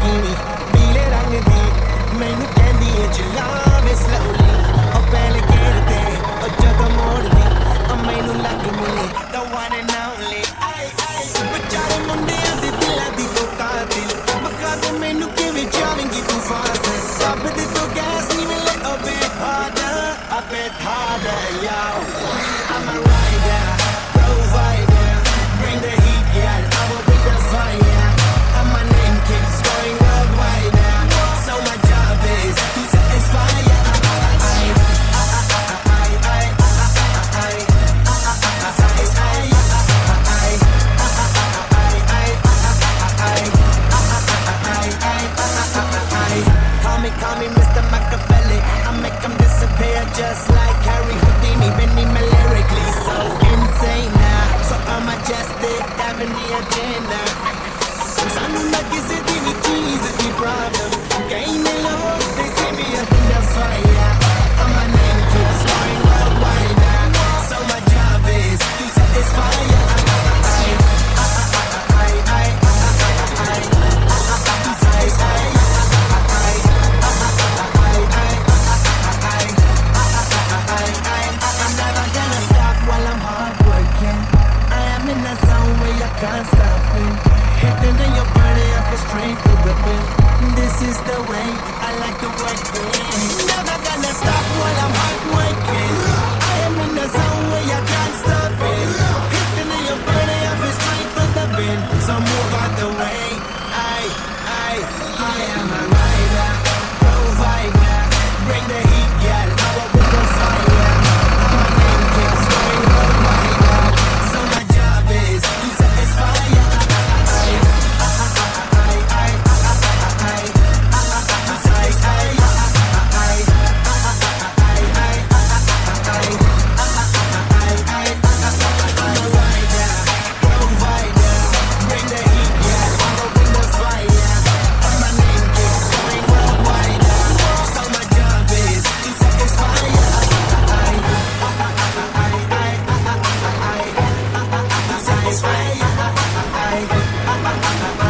Lamborghini, पीले रंग दी मैनू कहंदी है चलावे slowly ओ पहले गेर ते ओ जदों मोड़ दी ओ मैनू लग मिली the one and only बेचारे मुंडियां दे दिलां दी तो कातिल बखा दे मैनू किवें जावेंगी तू fast सब दे तो gas नी मिले a bit harder yo I'm a rider provider bring the heat girl I will bring the fire and my name keeps going worldwide now so my job is to satisfy ya Call me Mr. Machiavelli I make them disappear just like Harry Houdini Benny me lyrically so insane now So I'm majestic, having the agenda Sanu na kisi di vi cheese di problem Gain me low, they see me up in the fire And my name keeps going worldwide now So my job is to satisfy ya Can't stop me. Hitting in your body, I feel straight to the pin. This is the way I like to work it. Never gonna stop while I'm hard working. I am in the zone where you can't stop it. Hitting in your body, I feel straight to the pin. So move out the way. I am a rider, provider. Bring the heat, girl. I will bring the fire. And my name keeps going worldwide now. So my job is to satisfy ya. Satisfy ya.